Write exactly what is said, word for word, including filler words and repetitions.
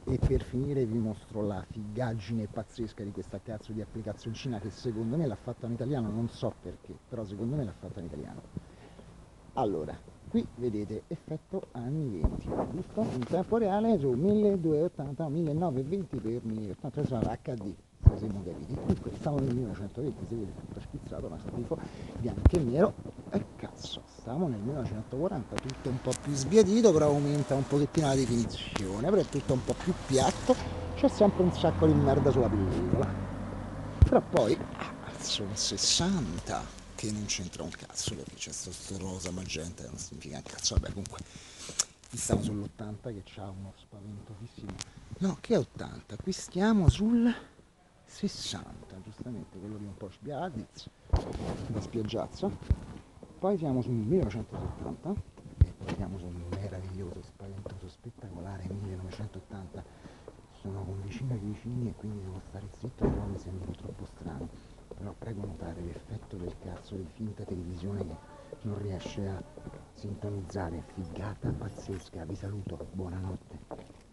E per finire vi mostro la figaggine pazzesca di questa cazzo di applicazioncina che secondo me l'ha fatta un italiano, non so perché, però secondo me l'ha fatta un italiano. Allora, qui vedete effetto anni venti, giusto? In tempo reale su milleduecentottanta, millenovecentoventi per milleottanta, sono acca di, se siamo capiti. Comunque stiamo nel millenovecentoventi, si vede tutto schizzato, una schifo, bianco e nero, e cazzo, stiamo nel millenovecentoquaranta, tutto un po' più sbiadito, però aumenta un pochettino la definizione, però è tutto un po' più piatto, c'è sempre un sacco di merda sulla pellicola. Però poi, ah, sono sessanta, che non c'entra un cazzo perché c'è sto, sto rosa magenta che non significa un cazzo, vabbè comunque, qui stiamo sull'ottanta che c'ha uno spaventosissimo, no che è ottanta, qui stiamo sul sessanta, giustamente, quello di un po' sbiadizzo, da spiaggiazzo, poi siamo sul millenovecentosettanta e poi siamo sul meraviglioso, spaventoso, spettacolare millenovecentottanta. Sono con vicini di vicini e quindi devo stare zitto, però mi sembro troppo strano. Però prego notare l'effetto del cazzo di finta televisione che non riesce a sintonizzare. Figata pazzesca, vi saluto, buonanotte.